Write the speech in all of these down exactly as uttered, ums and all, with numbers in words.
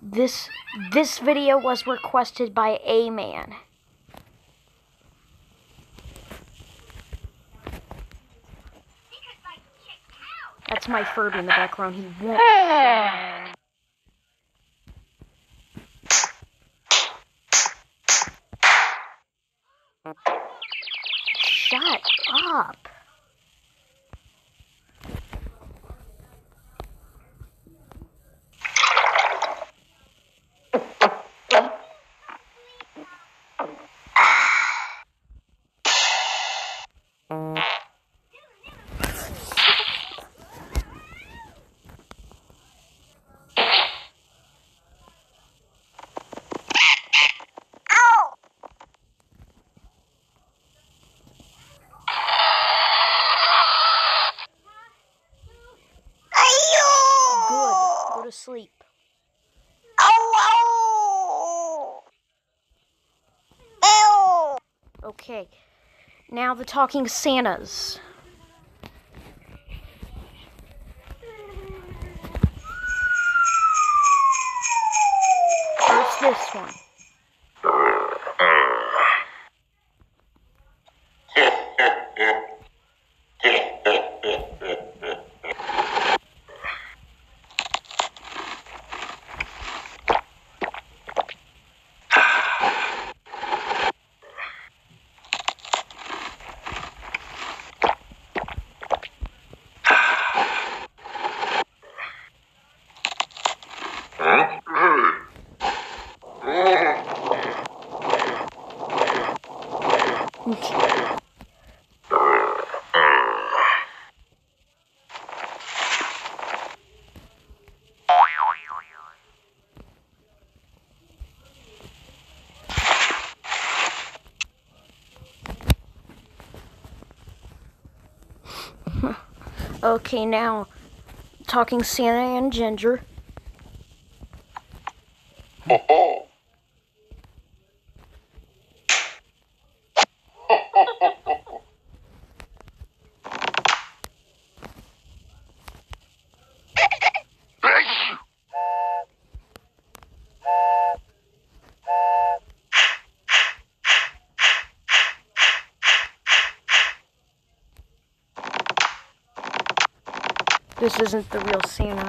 This this video was requested by A Man. That's my Furby in the background. He won't. Shut up. To sleep. Okay, now the talking Santas. What's this one? Okay, now talking Santa and Ginger. This isn't the real Santa.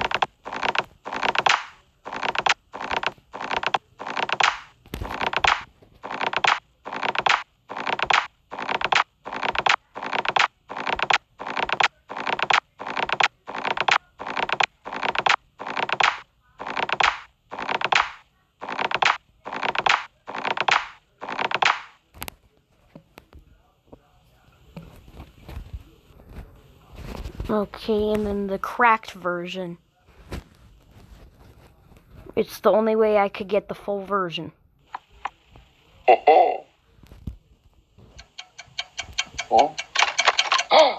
Okay, and then the cracked version. It's the only way I could get the full version. Oh. Oh. Oh.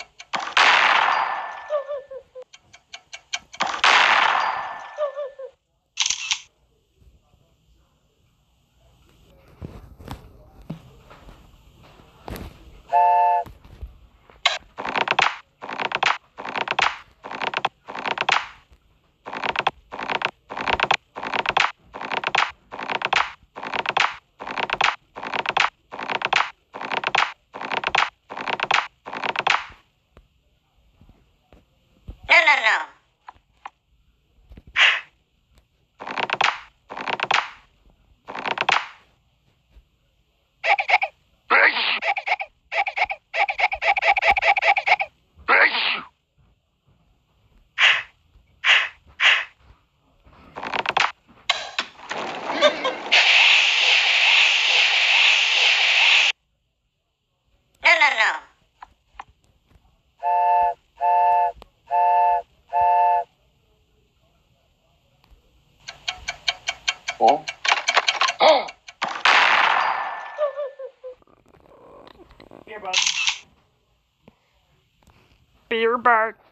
Oh. Oh. Here, bud. Beer bud.